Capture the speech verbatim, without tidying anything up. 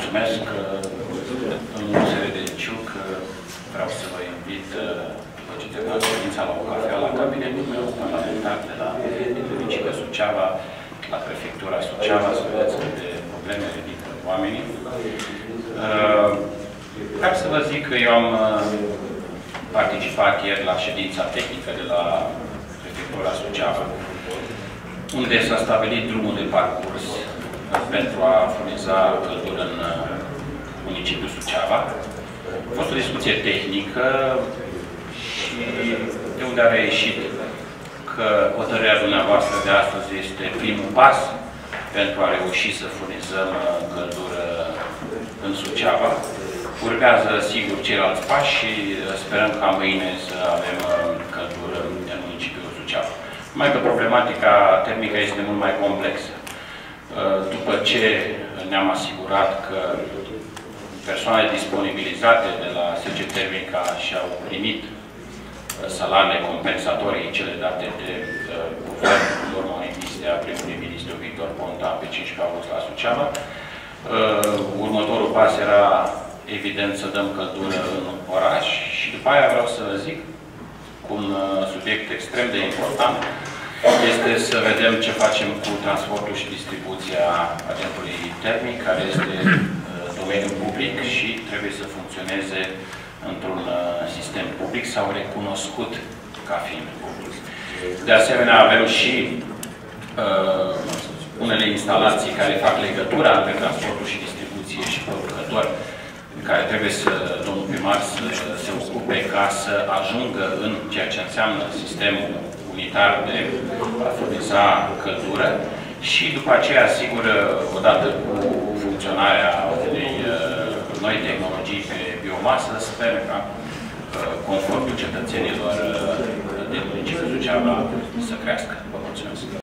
mulțumesc, domnul Seredeciuc, vreau să vă invit, după ce terminați ședința, la o cafea la cabinetul meu parlamentar de la municipiul Suceava, la prefectura Suceava, să vedeți câte probleme ridică oamenii. Vreau să vă zic că eu am participat ieri la ședința tehnică de la prefectura Suceava, unde s-a stabilit drumul de parcurs pentru a furniza căldură în municipiul Suceava. A fost o discuție tehnică și de unde a reieșit că hotărârea dumneavoastră de astăzi este primul pas pentru a reuși să furnizăm căldură în Suceava. Urmează, sigur, ceilalți pași și sperăm ca mâine să avem căldură în municipiul Suceava. Numai că problematica termică este mult mai complexă. După ce ne-am asigurat că persoanele disponibilizate de la S C Termica și-au primit salariile compensatorii, cele date de uh, guvern, în urma unei vizite a primului ministru Victor Ponta pe cincisprezece august la Suceava. Uh, următorul pas era, evident, să dăm căldură în oraș și după aia vreau să vă zic, cu un uh, subiect extrem de important, este să vedem ce facem cu transportul și distribuția agentului termic, care este uh, domeniul public și trebuie să funcționeze într-un uh, sistem public sau recunoscut ca fiind public. De asemenea, avem și uh, unele instalații care fac legătura între transportul și distribuție și producători, care trebuie să, domnul primar, să se ocupe ca să ajungă în ceea ce înseamnă sistemul unitar de a furniza căldură și după aceea, sigur, odată cu funcționarea unei noi tehnologii pe biomasă, sper ca confortul cetățenilor din municipiul Suceava să crească. Vă mulțumesc!